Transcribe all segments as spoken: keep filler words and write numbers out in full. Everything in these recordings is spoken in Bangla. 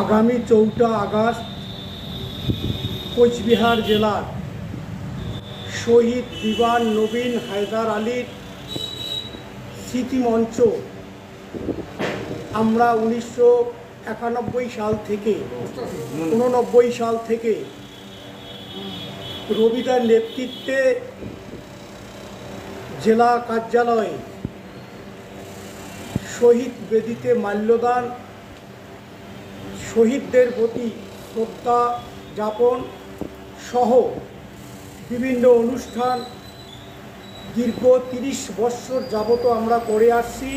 আগামী চৌঠা আগস্ট কোচবিহার জেলার শহীদ দিওয়ান নবীন হায়দার আলীর স্মৃতিমঞ্চ আমরা উনিশশো একানব্বই সাল থেকে উননব্বই সাল থেকে রবিদার নেতৃত্বে জেলা কার্যালয়ে শহীদ বেদিতে মাল্যদান, শহীদদের প্রতি শ্রদ্ধা জ্ঞাপন সহ বিভিন্ন অনুষ্ঠান দীর্ঘ তিরিশ বৎসর যাবত আমরা করে আসছি।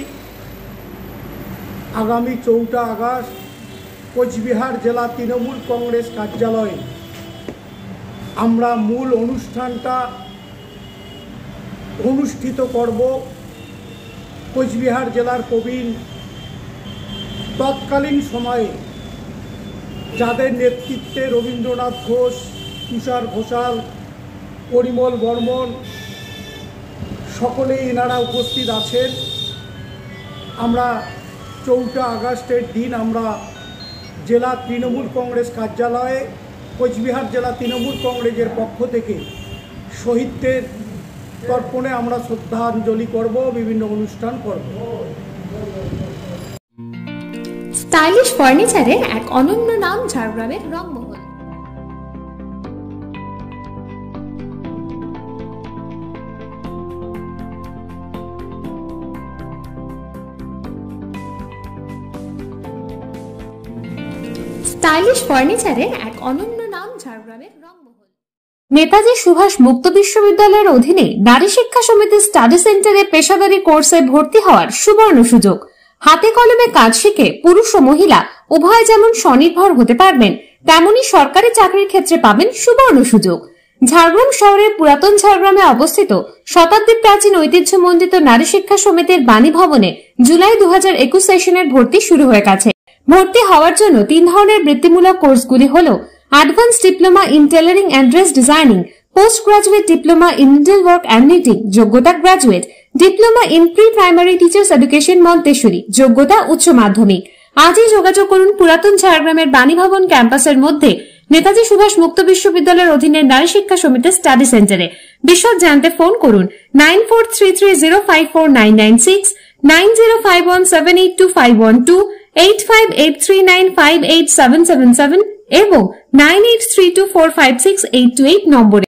আগামী চৌঠা আগস্ট কোচবিহার জেলা তৃণমূল কংগ্রেস কার্যালয়ে আমরা মূল অনুষ্ঠানটা অনুষ্ঠিত করব। কোচবিহার জেলার প্রবীণ তৎকালীন সময়ে যাদের নেতৃত্বে রবীন্দ্রনাথ ঘোষ, তুষার ঘোষাল, পরিমল বর্মন সকলেই এনারা উপস্থিত আছেন। আমরা চৌঠা আগস্টের দিন আমরা জেলা তৃণমূল কংগ্রেস কার্যালয়ে কোচবিহার জেলা তৃণমূল কংগ্রেসের পক্ষ থেকে শহীদদের তর্পণে আমরা শ্রদ্ধাঞ্জলি করব, বিভিন্ন অনুষ্ঠান করব। স্টাইলিশ ফার্নিচারের এক অনন্য নাম ঝাড়গ্রামের রংমহল। স্টাইলিশ ফার্নিচারের এক অনন্য নাম ঝাড়গ্রামের রংমহল। নেতাজি সুভাষ মুক্ত বিশ্ববিদ্যালয়ের অধীনে নারী শিক্ষা সমিতি স্টাডি সেন্টারে পেশাদারী কোর্সে ভর্তি হওয়ার সুবর্ণ সুযোগ। হাতে কলমে কাজ শিখে পুরুষ ও মহিলা উভয় যেমন স্বনির্ভর হতে পারবেন, তেমনি সরকারি চাকরির ক্ষেত্রে পাবেন সুবর্ণ সুযোগ। ঝাড়গ্রাম শহরের পুরাতন ঝাড়গ্রামে অবস্থিত শতাব্দী প্রাচীন ঐতিহ্যমণ্ডিত নারী শিক্ষা সমিতির বাণী ভবনে জুলাই দু হাজার একুশ সেশনের ভর্তি শুরু হয়ে গেছে। ভর্তি হওয়ার জন্য তিন ধরনের বৃত্তিমূলক কোর্সগুলি হল advance diploma in tailoring and dress designing, post graduate diploma in needle work and knitting, যোগ্যতা graduate, diploma in pre primary teachers education Montessori, যোগ্যতা উচ্চ মাধ্যমিক। আজই যোগাযোগ করুন পুরাতন ঝাড়গ্রামের বাণী ভবন ক্যাম্পাসের মধ্যে নেতাজি সুভাষ মুক্ত বিশ্ববিদ্যালয়ের অধীনে নারী শিক্ষা সমিতির স্টাডি সেন্টারে। বিশদ জানতে ফোন করুন nine four three three zero five four nine nine six, nine zero five one seven eight two five one two, eight five eight three nine five eight seven seven seven এবং nine eight three two four five six eight two eight নম্বরে।